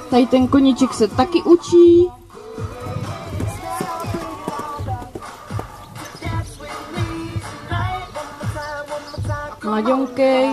Tady ten koníček se taky učí. Mladěnkej.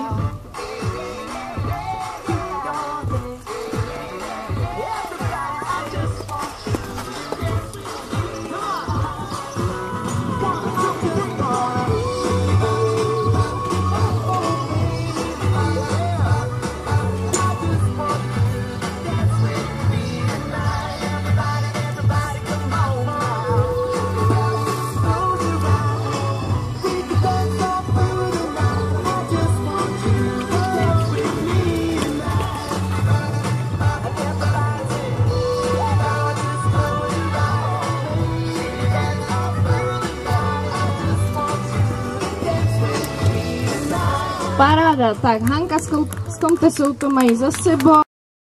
Paráda, tak Hanka s Komtesou to mají za sebou.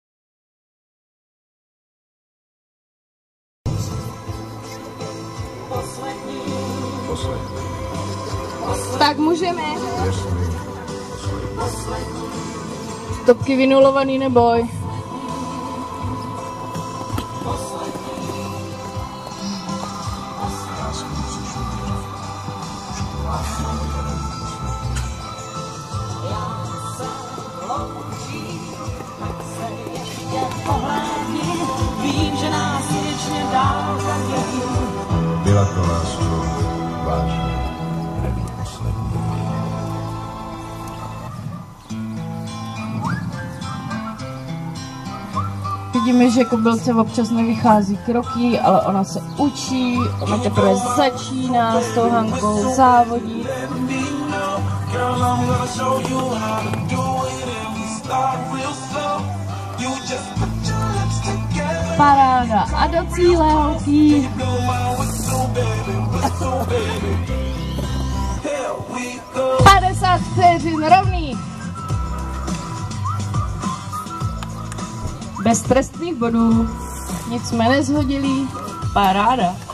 Tak můžeme. Stopky vynulovaný, neboj. Vím, že nás věčně dál taky. Byla to lásko, vážně, neví poslední. Vidíme, že kobylce občas nevychází kroky, ale ona se učí, ona teprve začíná s tou Hankou závodit. Paráda a do cíle, holky. Padesát vteřin rovných. Bez trestných bodů. Nic jsme nezhodili. Paráda.